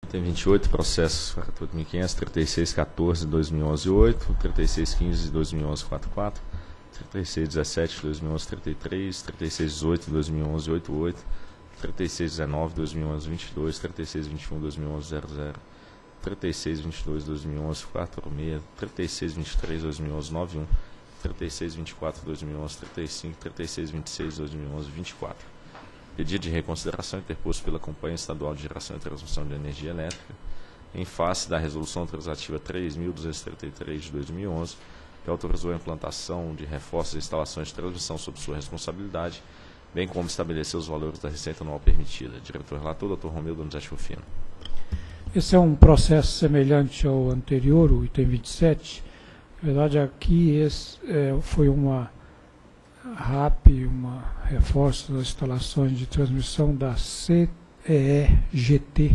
Item 28, processos 48.500, 3614 de 2011-8, 3615 de 2011-44, 3617 de 2011-33, 3618 de 2011-88, 3619 de 2011-22, 3621 de 2011-00, 3622 de 2011-46, 3623 de 2011-91, 3624 de 2011-35, 3626 de 2011-24. Pedido de reconsideração interposto pela Companhia Estadual de Geração e Transmissão de Energia Elétrica, em face da Resolução Transativa 3.233 de 2011, que autorizou a implantação de reforços e instalações de transmissão sob sua responsabilidade, bem como estabeleceu os valores da receita anual permitida. Diretor-relator, Dr. Romeu Donizete Rufino. Esse é um processo semelhante ao anterior, o item 27. Na verdade, aqui foi uma RAP, uma reforço das instalações de transmissão da CEGT.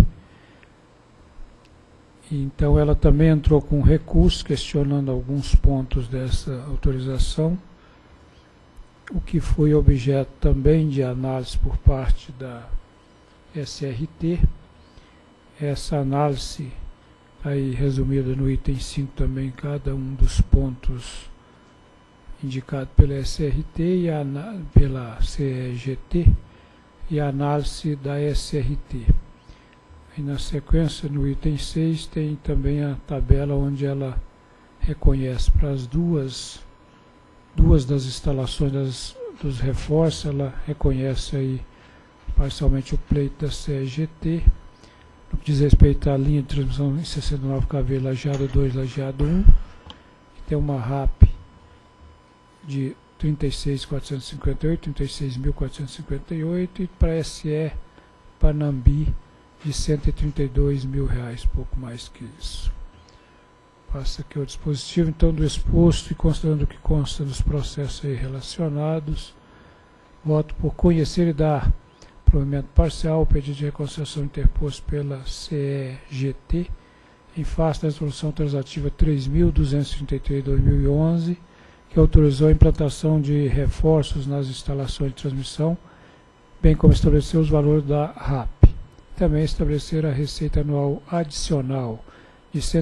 Então, ela também entrou com recurso, questionando alguns pontos dessa autorização, o que foi objeto também de análise por parte da SRT. Essa análise, aí resumida no item 5 também, cada um dos pontos indicado pela SRT e pela CEGT e a análise da SRT. E na sequência, no item 6, tem também a tabela onde ela reconhece para as duas das instalações dos reforços, ela reconhece aí parcialmente o pleito da CEGT, no que diz respeito à linha de transmissão em 69 kV Lajeado 2, Lajeado 1, que tem uma RAP de 36.458, 36.458 e para SE Panambi de R$132.000, pouco mais que isso. Passa aqui o dispositivo, então, do exposto e considerando o que consta dos processos aí relacionados, voto por conhecer e dar provimento parcial ao pedido de reconsideração interposto pela CEGT em face da resolução transativa 3.233 de 2011, que autorizou a implantação de reforços nas instalações de transmissão, bem como estabeleceu os valores da RAP. Também estabelecer a receita anual adicional de R$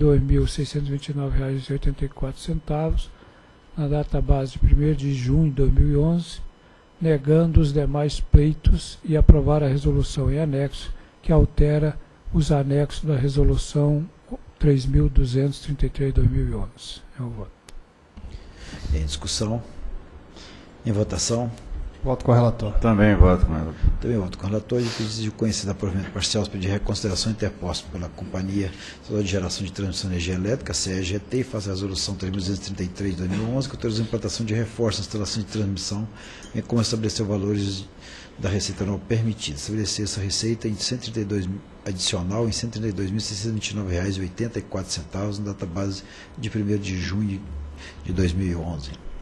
132.629,84 na data base de 1º de junho de 2011, negando os demais pleitos e aprovar a resolução em anexo, que altera os anexos da resolução 3.233 de 2011. É o voto. Em discussão. Em votação. Voto com o relator. Também voto com o relator. Também voto com o relator e pedido de conhecer da provimento parcial os pedidos de reconsideração interpostos pela Companhia Estadual de Geração de Transmissão de Energia Elétrica, CEGT, e faz a resolução 3.233 de 2011, que autorizou a implantação de reforços na instalação de transmissão, bem como estabeleceu valores da receita anual permitida. Estabelecer essa receita em adicional em R$ 132.629,84 na data base de 1º de junho de 2011.